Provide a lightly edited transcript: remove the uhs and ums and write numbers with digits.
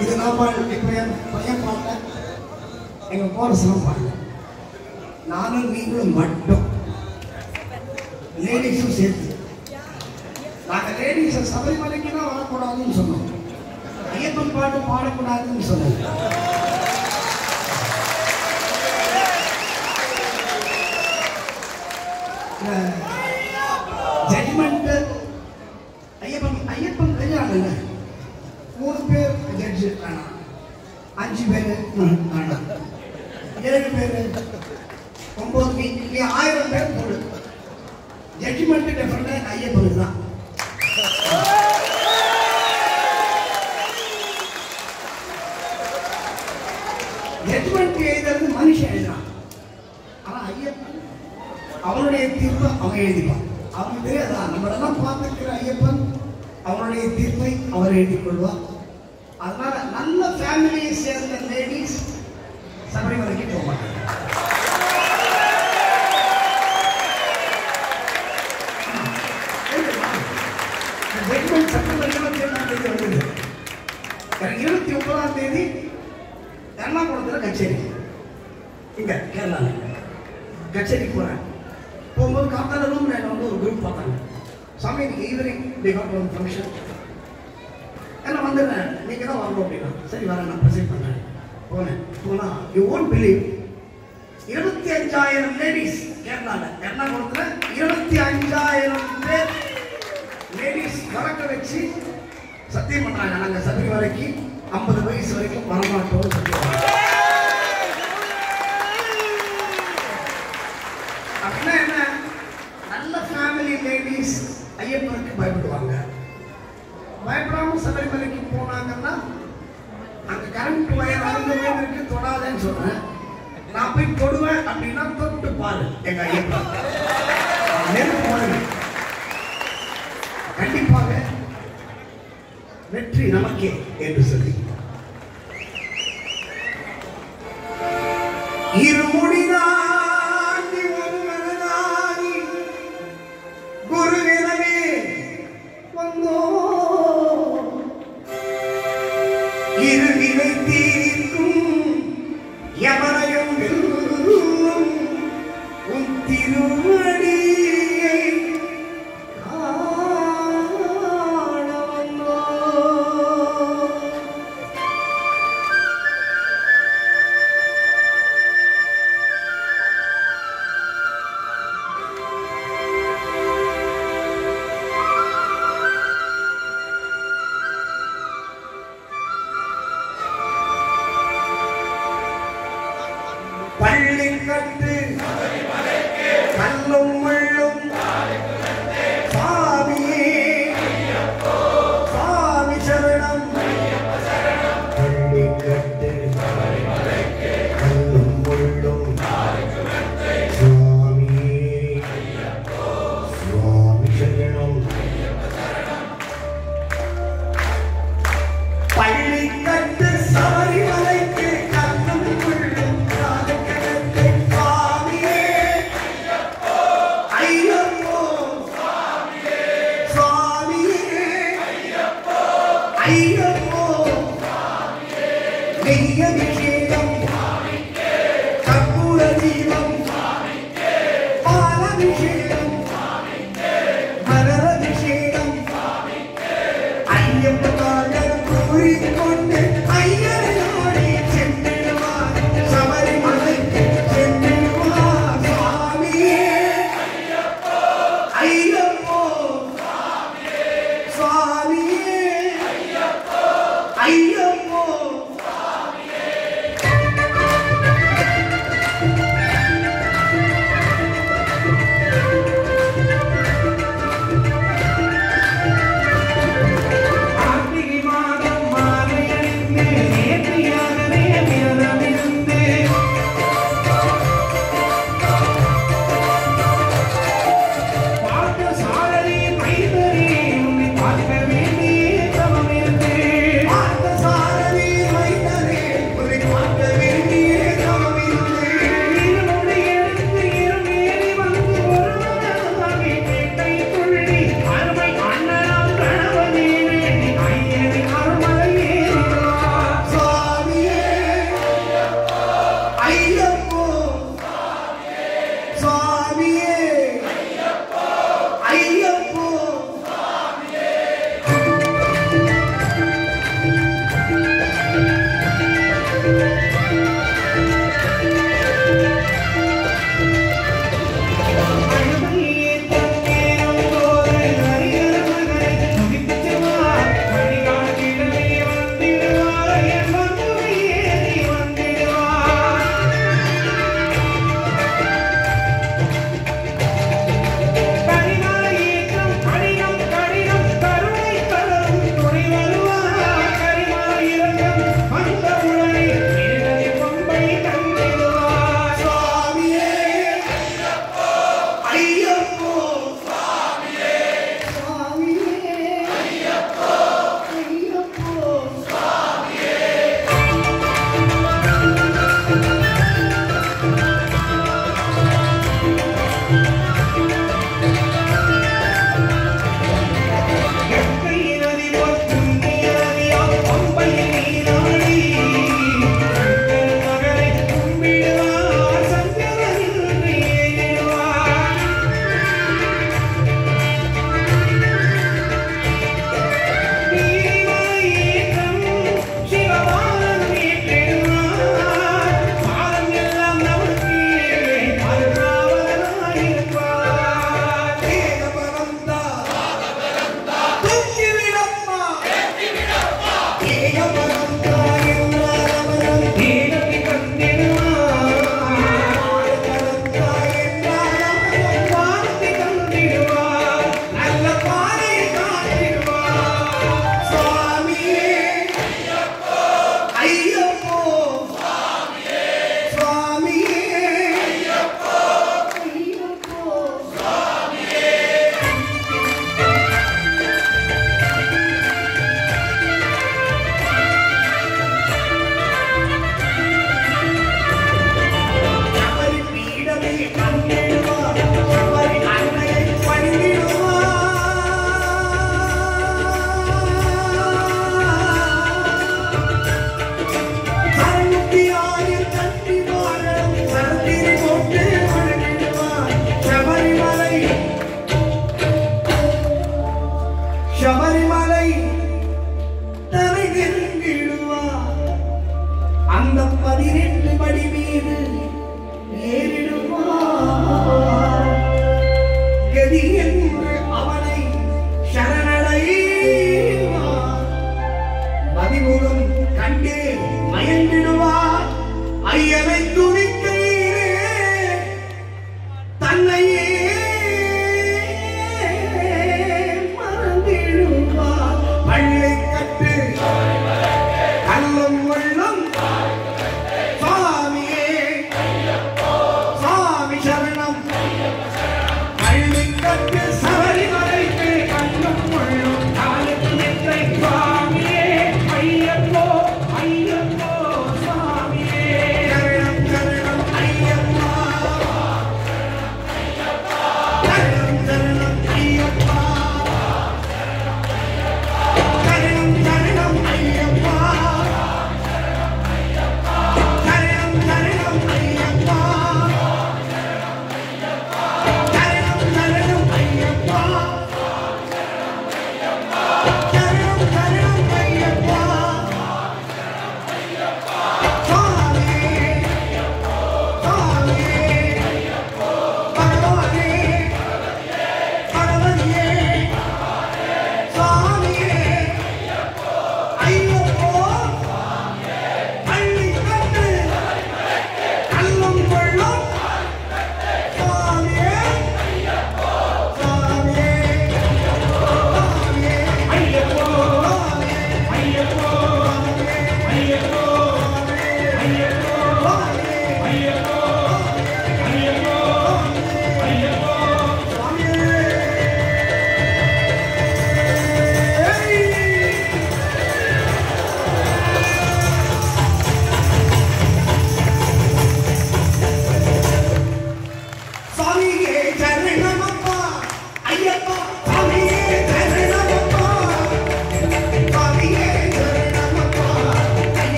இது நான் பாடல. இப்போ என் பையன் பாடல, எங்கள் கோரசனம் பாடல. நானும் நீங்களும் மட்டும், லேடிஸும் சேர்த்து. நாங்கள் லேடிஸை சபரிமலைக்கு தான் வரக்கூடாதுன்னு சொன்னோம். ஐயப்பன் பாட்டு பாடக்கூடாதுன்னு சொன்னோம். ஜட்ஜ்மெண்ட் ஐயப்பன் கல்யாணம் 3 பேர் ஜட்ஜு வேணாம், 5 பேர் வேணாம், 7 பேர், 9 1000 பேர் போடு. ஜட்ஜ்மெண்ட் டிஃபரெண்ட் ஐயப்பனுக்கு தான். ஜட்ஜ்மெண்ட் எழுதுறது மனுஷன் எழுதுறான். ஆனால் ஐயப்பன் அவனுடைய தீர்ப்பை அவன் எழுதிப்பான். அவனுக்கு தெரியாதான், நம்மளெல்லாம் பார்த்துக்கிற ஐயப்பன் அவனுடைய தீர்ப்பை அவர் எழுதிக் கொள்வார். அதனால நல்ல ஃபேமிலியை சேர்ந்த லேடிஸ் சபரிமலைக்கு போக மாட்டாங்க. செப்டம்பர் 27 வந்தது. 29 எர்ணாகுளத்தில் கச்சேரி, இங்க கேரளாவில் கச்சேரிக்கு போறேன். போகும்போது காத்தால ரூம்ல என்ன வந்து ஒரு குரூப் பார்த்தாங்க. சாமி இன்னைக்கு ஈவினிங் ஒரு ஃபங்க்ஷன் என்ன வந்துடுறேன், நீங்க தான் வரணும் அப்படின்னா. சரி வரேன், நான் ப்ரெசென்ட் பண்ணேன். போனா யூ ஓன்ட் பிலீவ், 25,000 லேடிஸ் கேரளாவில் எர்ணாகுளத்தில் 25,000 பேர் லேடிஸ் வழக்க வச்சு சத்தியம் பண்றாங்க. நாங்கள் சபரிமலைக்கு 50 வயசு வரைக்கும் வரமாட்டோம் சத்தியம். அப்படின்னா என்ன, நல்ல ஃபேமிலி லேடிஸ் ஐயப்பனுக்கு பயப்படுவாங்க. பயப்படாம சபரிமலைக்கு போனாங்கன்னா அங்க கரண்ட் வயர் அருந்தவருக்கு தொடாதேன்னு சொல்றேன். நான் போய் தொடுவேன் அப்படின்னா தொட்டு பாரு எங்க ஐயப்பன் நெருப்பு போடுங்க. கண்டிப்பாக வெற்றி நமக்கே என்று சொல்லி இருமுடிதாண்டி ஒருவனாகி குருவினமே வந்தோ இருவினை தீர்க்கும் யமனையும் வெல்லும் உன் திருவடியை பள்ளிக்கட்டு கல்லும் முள்ளும் சாமியே சாமி சரணம். பள்ளிக்கட்டு கல்லும் முள்ளும் சாமியே சுவாமி சரணம். பள்ளிக்கட்டு சபரிமலைக்கு கல்லும் முள்ளும் ஐயப்போ நெய்ய